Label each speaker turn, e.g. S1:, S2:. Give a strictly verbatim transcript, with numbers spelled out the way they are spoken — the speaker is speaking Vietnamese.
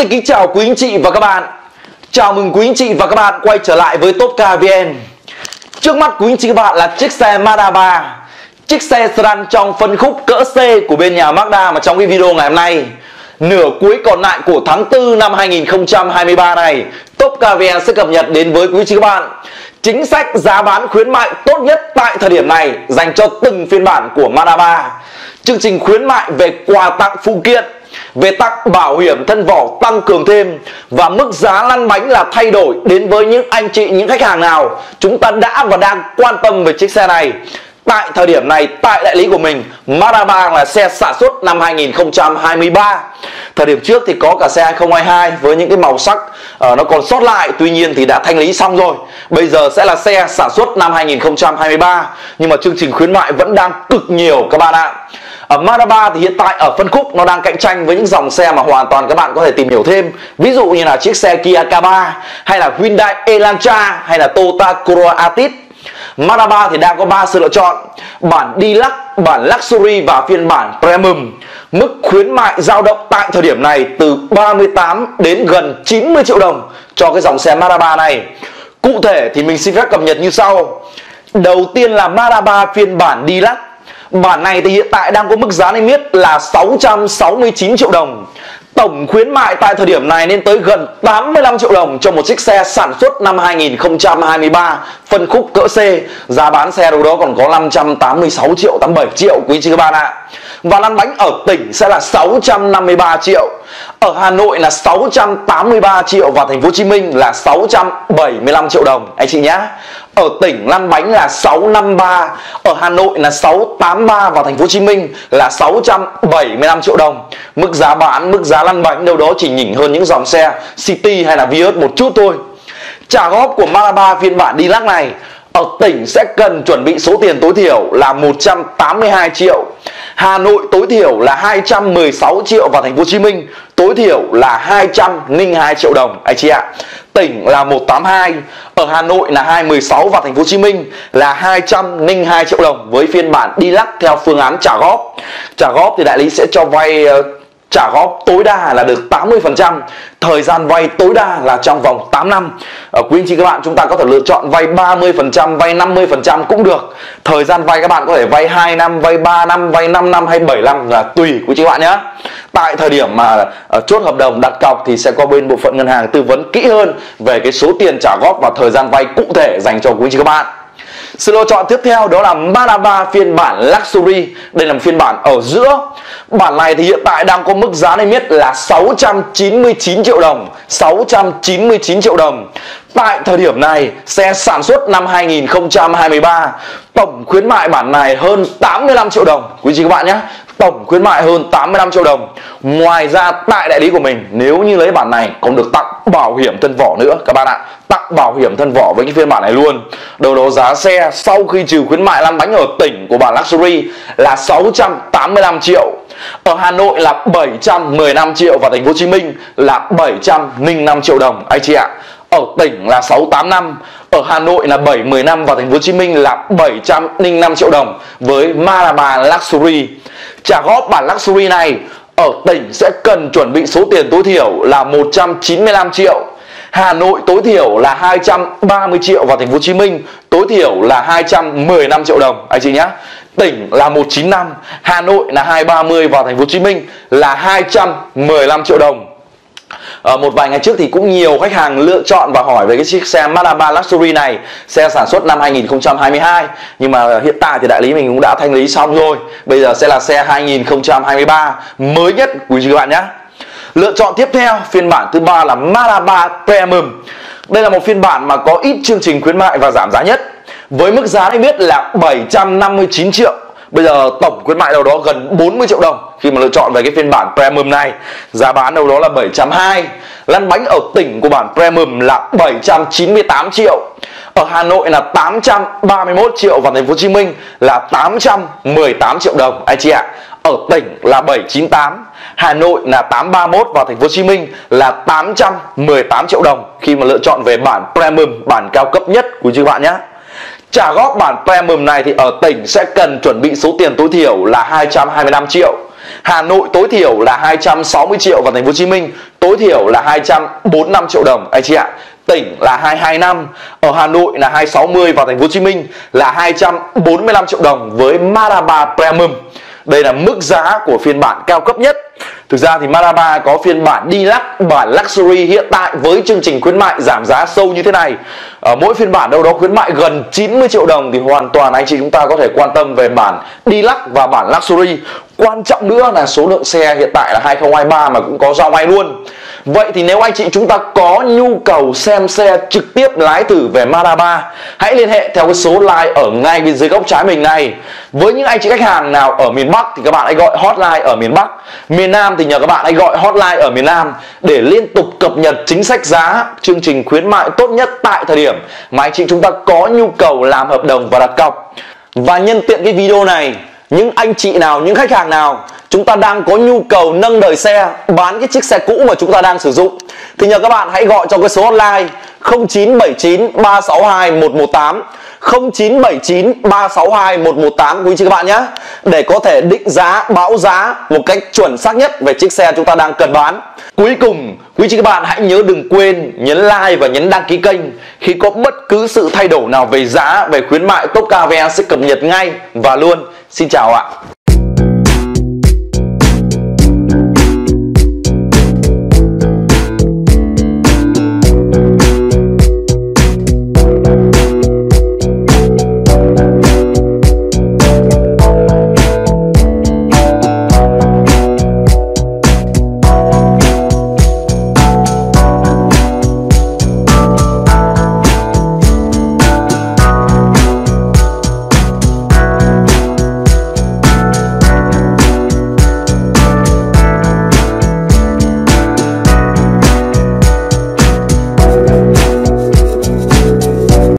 S1: Xin kính chào quý anh chị và các bạn. Chào mừng quý anh chị và các bạn quay trở lại với Topcar vê en. Trước mắt quý anh chị và các bạn là chiếc xe Mazda ba, chiếc xe sedan trong phân khúc cỡ C của bên nhà Mazda mà trong cái video ngày hôm nay, nửa cuối còn lại của tháng tư năm hai nghìn không trăm hai mươi ba này, Topcar vê en sẽ cập nhật đến với quý anh chị và các bạn chính sách giá bán khuyến mại tốt nhất tại thời điểm này dành cho từng phiên bản của Mazda ba. Chương trình khuyến mại về quà tặng phụ kiện, về tặng bảo hiểm thân vỏ tăng cường thêm, và mức giá lăn bánh là thay đổi đến với những anh chị, những khách hàng nào chúng ta đã và đang quan tâm về chiếc xe này. Tại thời điểm này, tại đại lý của mình, Mazda ba là xe sản xuất năm hai nghìn không trăm hai mươi ba. Thời điểm trước thì có cả xe hai không hai hai với những cái màu sắc uh, nó còn sót lại, tuy nhiên thì đã thanh lý xong rồi. Bây giờ sẽ là xe sản xuất năm hai nghìn không trăm hai mươi ba, nhưng mà chương trình khuyến mại vẫn đang cực nhiều các bạn ạ. Ở Mazda ba thì hiện tại ở phân khúc nó đang cạnh tranh với những dòng xe mà hoàn toàn các bạn có thể tìm hiểu thêm. Ví dụ như là chiếc xe Kia K ba, hay là Hyundai Elantra, hay là Toyota Corolla Altis. Mazda ba thì đang có ba sự lựa chọn: bản Deluxe, bản Luxury và phiên bản Premium. Mức khuyến mại dao động tại thời điểm này từ ba mươi tám đến gần chín mươi triệu đồng cho cái dòng xe Mazda ba này. Cụ thể thì mình xin phép cập nhật như sau. Đầu tiên là Mazda ba phiên bản Deluxe. Bản này thì hiện tại đang có mức giá niêm yết là sáu trăm sáu mươi chín triệu đồng. Tổng khuyến mại tại thời điểm này lên tới gần tám mươi lăm triệu đồng cho một chiếc xe sản xuất năm hai nghìn không trăm hai mươi ba, phân khúc cỡ C. Giá bán xe đâu đó còn có năm trăm tám mươi sáu triệu, tám mươi bảy triệu quý chị các bạn ạ. Và lăn bánh ở tỉnh sẽ là sáu trăm năm mươi ba triệu, ở Hà Nội là sáu trăm tám mươi ba triệu và thành phố Hồ Chí Minh là sáu trăm bảy mươi lăm triệu đồng anh chị nhé. Ở tỉnh lăn bánh là sáu trăm năm mươi ba, ở Hà Nội là sáu trăm tám mươi ba và thành phố Hồ Chí Minh là sáu trăm bảy mươi lăm triệu đồng. Mức giá bán, mức giá lăn bánh đâu đó chỉ nhỉnh hơn những dòng xe City hay là Vios một chút thôi. Trả góp của Mazda ba phiên bản Deluxe này ở tỉnh sẽ cần chuẩn bị số tiền tối thiểu là một trăm tám mươi hai triệu. Hà Nội tối thiểu là hai trăm mười sáu triệu và thành phố Hồ Chí Minh tối thiểu là hai trăm lẻ hai triệu đồng anh chị ạ. Tỉnh là một trăm tám mươi hai, ở Hà Nội là hai trăm mười sáu và thành phố Hồ Chí Minh là hai trăm lẻ hai triệu đồng với phiên bản Deluxe theo phương án trả góp. Trả góp thì đại lý sẽ cho vay uh, trả góp tối đa là được tám mươi phần trăm, thời gian vay tối đa là trong vòng tám năm. Ở quý anh chị các bạn, chúng ta có thể lựa chọn vay ba mươi phần trăm, vay năm mươi phần trăm cũng được. Thời gian vay các bạn có thể vay hai năm, vay ba năm, vay năm năm hay bảy năm là tùy quý chị các bạn nhé. Tại thời điểm mà uh, chốt hợp đồng đặt cọc thì sẽ có bên bộ phận ngân hàng tư vấn kỹ hơn về cái số tiền trả góp và thời gian vay cụ thể dành cho quý chị các bạn. Sự lựa chọn tiếp theo đó là Mazda ba phiên bản Luxury. Đây là một phiên bản ở giữa. Bản này thì hiện tại đang có mức giá niêm yết là sáu trăm chín mươi chín triệu đồng. sáu trăm chín mươi chín triệu đồng. Tại thời điểm này, xe sản xuất năm hai nghìn không trăm hai mươi ba. Tổng khuyến mại bản này hơn tám mươi lăm triệu đồng quý chị các bạn nhé. Tổng khuyến mại hơn tám mươi lăm triệu đồng. Ngoài ra tại đại lý của mình, nếu như lấy bản này còn được tặng bảo hiểm thân vỏ nữa các bạn ạ. Tặng bảo hiểm thân vỏ với cái phiên bản này luôn. Đầu đó giá xe sau khi trừ khuyến mại lăn bánh ở tỉnh của bản Luxury là sáu trăm tám mươi lăm triệu. Ở Hà Nội là bảy trăm mười lăm triệu và thành phố Hồ Chí Minh là bảy trăm lẻ năm triệu đồng anh chị ạ. Ở tỉnh là sáu trăm tám mươi lăm, ở Hà Nội là bảy trăm mười lăm và thành phố Hồ Chí Minh là bảy trăm lẻ năm triệu đồng với Mazda ba Luxury. Trả góp bản Luxury này ở tỉnh sẽ cần chuẩn bị số tiền tối thiểu là một trăm chín mươi lăm triệu. Hà Nội tối thiểu là hai trăm ba mươi triệu và thành phố Hồ Chí Minh tối thiểu là hai trăm mười lăm triệu đồng anh chị nhé. Tỉnh là một trăm chín mươi lăm, Hà Nội là hai trăm ba mươi và thành phố Hồ Chí Minh là hai trăm mười lăm triệu đồng. À, một vài ngày trước thì cũng nhiều khách hàng lựa chọn và hỏi về cái chiếc xe Mazda ba Luxury này, xe sản xuất năm hai nghìn không trăm hai mươi hai, nhưng mà hiện tại thì đại lý mình cũng đã thanh lý xong rồi. Bây giờ sẽ là xe hai nghìn không trăm hai mươi ba mới nhất quý vị các bạn nhé. Lựa chọn tiếp theo, phiên bản thứ ba là Mazda ba Premium. Đây là một phiên bản mà có ít chương trình khuyến mại và giảm giá nhất, với mức giá niêm yết là bảy trăm năm mươi chín triệu. Bây giờ tổng khuyến mại đâu đó gần bốn mươi triệu đồng khi mà lựa chọn về cái phiên bản Premium này. Giá bán đâu đó là bảy trăm hai. Lăn bánh ở tỉnh của bản Premium là bảy trăm chín mươi tám triệu. Ở Hà Nội là tám trăm ba mươi mốt triệu và thành phố Hồ Chí Minh là tám trăm mười tám triệu đồng anh chị ạ. Ở tỉnh là bảy trăm chín mươi tám, Hà Nội là tám trăm ba mươi mốt và thành phố Hồ Chí Minh là tám trăm mười tám triệu đồng khi mà lựa chọn về bản Premium, bản cao cấp nhất của các bạn nhé. Trả góp bản Premium này thì ở tỉnh sẽ cần chuẩn bị số tiền tối thiểu là hai trăm hai mươi lăm triệu. Hà Nội tối thiểu là hai trăm sáu mươi triệu và thành phố Hồ Chí Minh tối thiểu là hai trăm bốn mươi lăm triệu đồng anh chị ạ. Tỉnh là hai trăm hai mươi lăm, ở Hà Nội là hai trăm sáu mươi và thành phố Hồ Chí Minh là hai trăm bốn mươi lăm triệu đồng với Mazda ba Premium. Đây là mức giá của phiên bản cao cấp nhất. Thực ra thì Mazda ba có phiên bản Deluxe, bản Luxury hiện tại với chương trình khuyến mại giảm giá sâu như thế này. Ở mỗi phiên bản đâu đó khuyến mại gần chín mươi triệu đồng thì hoàn toàn anh chị chúng ta có thể quan tâm về bản Deluxe và bản Luxury. Quan trọng nữa là số lượng xe hiện tại là hai không hai ba mà cũng có giao ngay luôn. Vậy thì nếu anh chị chúng ta có nhu cầu xem xe trực tiếp lái thử về Mazda ba, hãy liên hệ theo cái số line ở ngay bên dưới góc trái mình này. Với những anh chị khách hàng nào ở miền Bắc thì các bạn hãy gọi hotline ở miền Bắc, miền Nam thì nhờ các bạn hãy gọi hotline ở miền Nam để liên tục cập nhật chính sách giá, chương trình khuyến mại tốt nhất tại thời điểm mà anh chị chúng ta có nhu cầu làm hợp đồng và đặt cọc. Và nhân tiện cái video này, những anh chị nào, những khách hàng nào chúng ta đang có nhu cầu nâng đời xe, bán cái chiếc xe cũ mà chúng ta đang sử dụng thì nhờ các bạn hãy gọi cho cái số hotline không chín bảy chín ba sáu hai một một tám, không chín bảy chín ba sáu hai một một tám quý chị các bạn nhé, để có thể định giá, báo giá một cách chuẩn xác nhất về chiếc xe chúng ta đang cần bán. Cuối cùng, quý chị các bạn hãy nhớ đừng quên nhấn like và nhấn đăng ký kênh. Khi có bất cứ sự thay đổi nào về giá, về khuyến mại, Top Car vê en sẽ cập nhật ngay và luôn. Xin chào ạ.